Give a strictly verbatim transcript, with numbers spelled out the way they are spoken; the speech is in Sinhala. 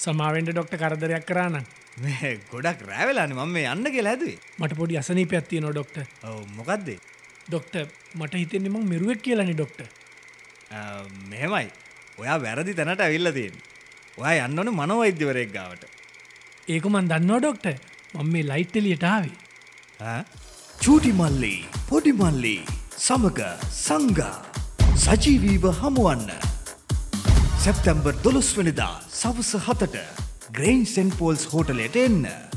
සමාවෙන්ට ඩොක්ටර් කරදරයක් කරා නම්. මේ ගොඩක් රෑ වෙලානේ මම මේ යන්න කියලා හැදුවේ. මට පොඩි අසනීපයක් තියෙනවා ඩොක්ටර්. ඔව් මොකද්ද? ඩොක්ටර් මට හිතෙන්නේ මං මෙරුවෙක් කියලානේ ඩොක්ටර්. මෙහෙමයි. ඔයා වැරදි තැනට ඇවිල්ලා තියෙන්නේ. ඔයා යන්න ඕනේ මනෝවෛද්‍යවරයෙක් ගාවට. ඒක මන් දන්නවා ඩොක්ටර්. මම මේ ලයිට් එළියට ආවේ. ඈ? චූටි මල්ලි, පොඩි මල්ලි සමග සංගා සජීවීව හමුවන්න. සැප්තැම්බර් දොළොස් වෙනිදා සවස හතට ග්‍රේන් සෙන්ට් පෝල්ස් හෝටලයට එන්න.